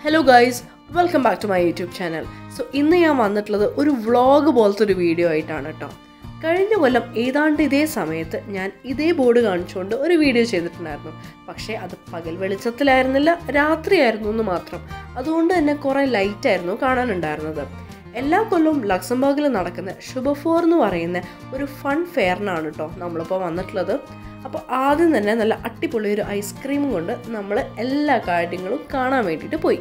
Hello guys, welcome back to my YouTube channel. So ഇന്ന് ഞാൻ വന്നിട്ടുള്ളത് ഒരു വ്ളോഗ് പോലത്തെ ഒരു വീഡിയോ ആയിട്ടാണ് കേട്ടോ. കഴിഞ്ഞ കൊല്ലം ഏതാണ്ട് ഇതേ സമയത്ത് ഞാൻ ഇതേ ബോർഡ് കാണിച്ചുകൊണ്ട് ഒരു വീഡിയോ ചെയ്തിട്ടുണ്ടായിരുന്നു. പക്ഷേ അത് പകൽ വെളിച്ചത്തിലായിരുന്നില്ല, രാത്രിയായിരുന്നു എന്ന് മാത്രം. അതുകൊണ്ട് തന്നെ കുറേ ലൈറ്റ് ആയിരുന്നു കാണാനുണ്ടായിരുന്നത്. എല്ലാ കൊല്ലവും ലക്സംബർഗിൽ നടക്കുന്ന ശുഭഫോർ എന്ന് പറയുന്ന ഒരു ഫൺ ഫെയറിനാണ് കേട്ടോ നമ്മളിപ്പോൾ വന്നിട്ടുള്ളത്. അപ്പോൾ ആദ്യം തന്നെ നല്ല അടിപൊളി ഒരു ഐസ്ക്രീമും കൊണ്ട് നമ്മൾ എല്ലാ കാര്യങ്ങളും കാണാൻ വേണ്ടിയിട്ട് പോയി.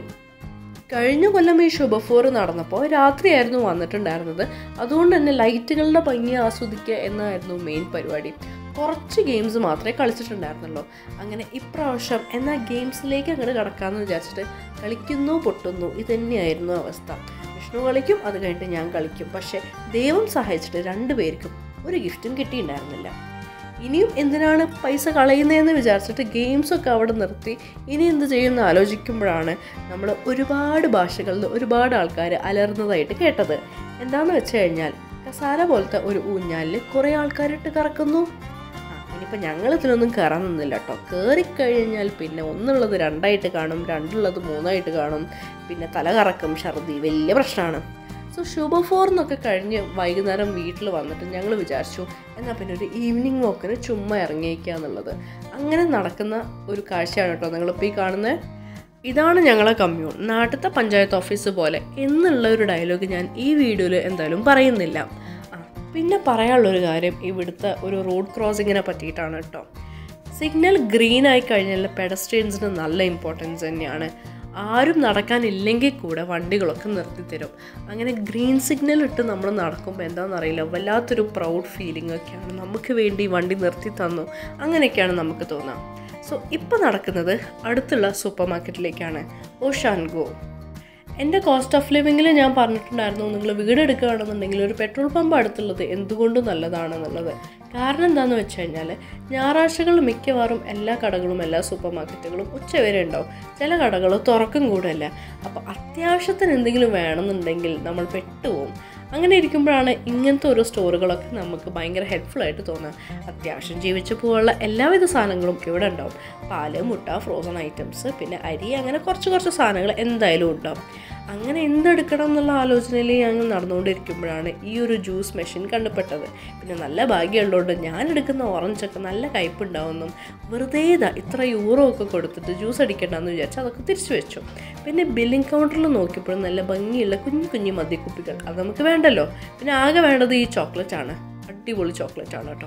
കഴിഞ്ഞ കൊല്ലം ഈ ശുഭഫോർ നടന്നപ്പോൾ രാത്രിയായിരുന്നു വന്നിട്ടുണ്ടായിരുന്നത്. അതുകൊണ്ട് തന്നെ ലൈറ്റുകളുടെ ഭംഗി ആസ്വദിക്കുക എന്നായിരുന്നു മെയിൻ പരിപാടി. കുറച്ച് ഗെയിംസ് മാത്രമേ കളിച്ചിട്ടുണ്ടായിരുന്നുള്ളൂ. അങ്ങനെ ഇപ്രാവശ്യം എന്നാൽ ഗെയിംസിലേക്ക് അങ്ങോട്ട് കടക്കാമെന്ന് വിചാരിച്ചിട്ട് കളിക്കുന്നു പൊട്ടുന്നു ഇതുതന്നെയായിരുന്നു അവസ്ഥ. വിഷ്ണു കളിക്കും, അത് കഴിഞ്ഞിട്ട് ഞാൻ കളിക്കും. പക്ഷേ ദൈവം സഹായിച്ചിട്ട് രണ്ടുപേർക്കും ഒരു ഗിഫ്റ്റും കിട്ടിയിട്ടുണ്ടായിരുന്നില്ല. ഇനിയും എന്തിനാണ് പൈസ കളയുന്നതെന്ന് വിചാരിച്ചിട്ട് ഗെയിംസൊക്കെ അവിടെ നിർത്തി ഇനി എന്ത് ചെയ്യുമെന്ന് ആലോചിക്കുമ്പോഴാണ് നമ്മൾ ഒരുപാട് ഭാഷകളിൽ ഒരുപാട് ആൾക്കാർ അലർന്നതായിട്ട് കേട്ടത്. എന്താണെന്ന് വെച്ച് കഴിഞ്ഞാൽ കസാര പോലത്തെ ഒരു ഊഞ്ഞാലിൽ കുറേ ആൾക്കാരിട്ട് കറക്കുന്നു. ഇനിയിപ്പോൾ ഞങ്ങളിതിലൊന്നും കയറാൻ നിന്നില്ല കേട്ടോ. കയറിക്കഴിഞ്ഞാൽ പിന്നെ ഒന്നുള്ളത് രണ്ടായിട്ട് കാണും, രണ്ടുള്ളത് മൂന്നായിട്ട് കാണും, പിന്നെ തല കറക്കും, ഛർദി, വലിയ പ്രശ്നമാണ്. സോ ശുഭഫോർ എന്നൊക്കെ കഴിഞ്ഞ് വൈകുന്നേരം വീട്ടിൽ വന്നിട്ട് ഞങ്ങൾ വിചാരിച്ചു എന്നാൽ പിന്നെ ഒരു ഈവനിങ് വാക്കിന് ചുമ്മാ ഇറങ്ങിയേക്കുക എന്നുള്ളത്. അങ്ങനെ നടക്കുന്ന ഒരു കാഴ്ചയാണ് കേട്ടോ നിങ്ങളിപ്പോൾ ഈ കാണുന്നത്. ഇതാണ് ഞങ്ങളെ കമ്മ്യൂൺ, നാട്ടിലത്തെ പഞ്ചായത്ത് ഓഫീസ് പോലെ എന്നുള്ള ഒരു ഡയലോഗ് ഞാൻ ഈ വീഡിയോയിൽ എന്തായാലും പറയുന്നില്ല. പിന്നെ പറയാനുള്ളൊരു കാര്യം ഇവിടുത്തെ ഒരു റോഡ് ക്രോസിങ്ങിനെ പറ്റിയിട്ടാണ് കേട്ടോ. സിഗ്നൽ ഗ്രീൻ ആയി കഴിഞ്ഞാൽ പെഡസ്ട്രിയൻസിന് നല്ല ഇമ്പോർട്ടൻസ് തന്നെയാണ്. ആരും നടക്കാനില്ലെങ്കിൽ കൂടെ വണ്ടികളൊക്കെ നിർത്തിത്തരും. അങ്ങനെ ഗ്രീൻ സിഗ്നൽ ഇട്ട് നമ്മൾ നടക്കുമ്പോൾ എന്താണെന്നറിയില്ല, വല്ലാത്തൊരു പ്രൗഡ് ഫീലിംഗ് ഒക്കെയാണ്. നമുക്ക് വേണ്ടി വണ്ടി നിർത്തി തന്നു, അങ്ങനെയൊക്കെയാണ് നമുക്ക് തോന്നുക. സോ ഇപ്പോൾ നടക്കുന്നത് അടുത്തുള്ള സൂപ്പർ മാർക്കറ്റിലേക്കാണ്, ഓഷാൻ ഗോ. എൻ്റെ കോസ്റ്റ് ഓഫ് ലിവിങ്ങിൽ ഞാൻ പറഞ്ഞിട്ടുണ്ടായിരുന്നു നിങ്ങൾ വീട് എടുക്കുകയാണെന്നുണ്ടെങ്കിൽ ഒരു പെട്രോൾ പമ്പ് അടുത്തുള്ളത് എന്തുകൊണ്ടും നല്ലതാണെന്നുള്ളത്. കാരണം എന്താണെന്ന് വെച്ച് കഴിഞ്ഞാൽ ഞായറാഴ്ചകളിൽ മിക്കവാറും എല്ലാ കടകളും എല്ലാ സൂപ്പർ മാർക്കറ്റുകളും ഉച്ചവരെ ഉണ്ടാവും. ചില കടകൾ തുറക്കും കൂടെയല്ല. അപ്പോൾ അത്യാവശ്യത്തിന് എന്തെങ്കിലും വേണമെന്നുണ്ടെങ്കിൽ നമ്മൾ പെട്ടുപോകും. അങ്ങനെ ഇരിക്കുമ്പോഴാണ് ഇങ്ങനത്തെ ഓരോ സ്റ്റോറുകളൊക്കെ നമുക്ക് ഭയങ്കര ഹെൽപ്ഫുള്ളായിട്ട് തോന്നുക. അത്യാവശ്യം ജീവിച്ചു പോകാനുള്ള എല്ലാവിധ സാധനങ്ങളും ഇവിടെ ഉണ്ടാവും. പാല്, മുട്ട, ഫ്രോസൺ ഐറ്റംസ്, പിന്നെ അരി, അങ്ങനെ കുറച്ച് സാധനങ്ങൾ എന്തായാലും ഉണ്ടാവും. അങ്ങനെ എന്തെടുക്കണം എന്നുള്ള ആലോചനയിൽ ഞങ്ങൾ നടന്നുകൊണ്ടിരിക്കുമ്പോഴാണ് ഈ ഒരു ജ്യൂസ് മെഷീൻ കണ്ടുപെട്ടത്. പിന്നെ നല്ല ഭാഗ്യമുള്ളതുകൊണ്ട് ഞാൻ എടുക്കുന്ന ഓറഞ്ചൊക്കെ നല്ല കയ്പുണ്ടാവുമെന്നും വെറുതെ ഇത്ര യൂറോ ഒക്കെ കൊടുത്തിട്ട് ജ്യൂസ് അടിക്കണ്ടെന്ന് വിചാരിച്ച് അതൊക്കെ തിരിച്ചു വെച്ചു. പിന്നെ ബില്ലിംഗ് കൗണ്ടറിൽ നോക്കിയപ്പോഴും നല്ല ഭംഗിയുള്ള കുഞ്ഞു മദ്യക്കുപ്പികൾ, അത് നമുക്ക് വേണ്ടല്ലോ. പിന്നെ ആകെ വേണ്ടത് ഈ ചോക്ലേറ്റാണ്, അടിപൊളി ചോക്ലേറ്റാണ് കേട്ടോ.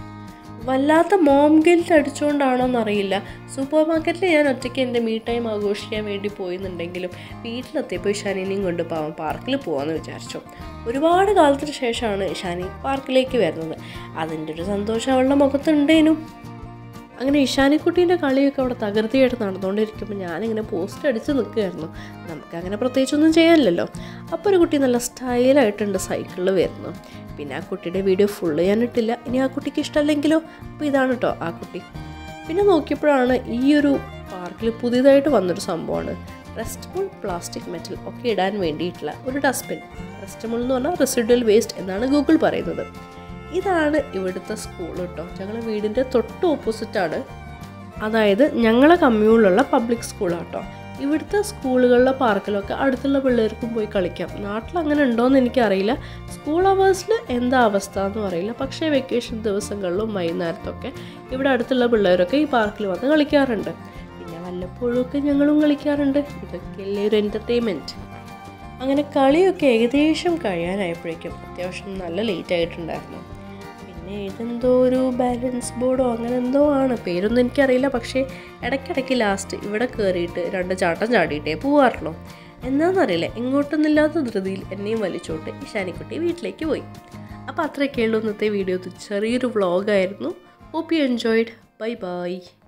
വല്ലാത്ത മോം ഗിൽറ്റ് അടിച്ചുകൊണ്ടാണോ എന്നറിയില്ല, സൂപ്പർ മാർക്കറ്റിൽ ഞാൻ ഒറ്റയ്ക്ക് എൻ്റെ മീ ടൈം ആഘോഷിക്കാൻ വേണ്ടി പോയെന്നുണ്ടെങ്കിലും വീട്ടിലെത്തിയപ്പോൾ ഷാനിനെയും കൊണ്ട് പാർക്കിൽ പോകാമെന്ന് വിചാരിച്ചു. ഒരുപാട് കാലത്തിന് ശേഷമാണ് ഷാനി പാർക്കിലേക്ക് വരുന്നത്. അതിൻ്റെ ഒരു സന്തോഷം അവളുടെ മുഖത്തുണ്ടേനും. അങ്ങനെ ഇഷാനിക്കുട്ടീൻ്റെ കളിയൊക്കെ അവിടെ തകൃതിയായിട്ട് നടന്നുകൊണ്ടിരിക്കുമ്പോൾ ഞാനിങ്ങനെ പോസ്റ്റ് അടിച്ച് നിൽക്കുകയായിരുന്നു. നമുക്കങ്ങനെ പ്രത്യേകിച്ചൊന്നും ചെയ്യാനില്ലല്ലോ. അപ്പോൾ ഒരു കുട്ടി നല്ല സ്റ്റൈലായിട്ടുണ്ട് സൈക്കിളിൽ വരുന്നു. പിന്നെ ആ കുട്ടിയുടെ വീഡിയോ ഫുള്ള് ഞാൻ ഇട്ടില്ല, ഇനി ആ കുട്ടിക്ക് ഇഷ്ടമല്ലെങ്കിലോ. അപ്പോൾ ഇതാണ് കേട്ടോ ആ കുട്ടി. പിന്നെ നോക്കിയപ്പോഴാണ് ഈ ഒരു പാർക്കിൽ പുതിയതായിട്ട് വന്നൊരു സംഭവമാണ് റെസ്റ്റബിൾ പ്ലാസ്റ്റിക് മെറ്റൽ ഒക്കെ ഇടാൻ വേണ്ടിയിട്ടുള്ള ഒരു ഡസ്റ്റ്ബിൻ. റെസ്റ്റബിൾ എന്ന് പറഞ്ഞാൽ റെസിഡ്വൽ വേസ്റ്റ് എന്നാണ് ഗൂഗിൾ പറയുന്നത്. ഇതാണ് ഇവിടുത്തെ സ്കൂൾ കേട്ടോ. ഞങ്ങളുടെ വീടിൻ്റെ തൊട്ട് ഓപ്പോസിറ്റാണ്, അതായത് ഞങ്ങളെ കമ്മ്യൂണിലുള്ള പബ്ലിക് സ്കൂളാണ് കേട്ടോ. ഇവിടുത്തെ സ്കൂളുകളിലെ പാർക്കിലൊക്കെ അടുത്തുള്ള പിള്ളേർക്കും പോയി കളിക്കാം. നാട്ടിൽ അങ്ങനെ ഉണ്ടോയെന്ന് എനിക്കറിയില്ല, സ്കൂൾ അവേഴ്സിൽ എന്താ അവസ്ഥ എന്നും അറിയില്ല. പക്ഷേ വെക്കേഷൻ ദിവസങ്ങളിലും വൈകുന്നേരത്തൊക്കെ ഇവിടെ അടുത്തുള്ള പിള്ളേരൊക്കെ ഈ പാർക്കിൽ വന്ന് കളിക്കാറുണ്ട്. പിന്നെ വല്ലപ്പോഴൊക്കെ ഞങ്ങളും കളിക്കാറുണ്ട്. ഇതൊക്കെയല്ലേ ഒരു എൻ്റർടൈൻമെൻറ്റ്. അങ്ങനെ കളിയൊക്കെ ഏകദേശം കഴിയാനായപ്പോഴേക്കും അത്യാവശ്യം നല്ല ലേറ്റ് ആയിട്ടുണ്ടായിരുന്നു. പിന്നെ ഇതെന്തോ ഒരു ബാലൻസ് ബോർഡോ അങ്ങനെ എന്തോ ആണ്, പേരൊന്നും എനിക്കറിയില്ല. പക്ഷേ ഇടയ്ക്കിടയ്ക്ക് ലാസ്റ്റ് ഇവിടെ കയറിയിട്ട് 2 ചാട്ടം ചാടിയിട്ടേ പോവാറുള്ളൂ. എന്താണെന്നറിയില്ല, ഇങ്ങോട്ടൊന്നുമില്ലാത്ത ധൃതിയിൽ എന്നെയും വലിച്ചോട്ട് ഈ ഷാനിക്കുട്ടി വീട്ടിലേക്ക് പോയി. അപ്പോൾ അത്രയൊക്കെയുള്ളൂ ഇന്നത്തെ വീഡിയോ. ചെറിയൊരു വ്ളോഗായിരുന്നു. Hope you enjoyed. Bye by.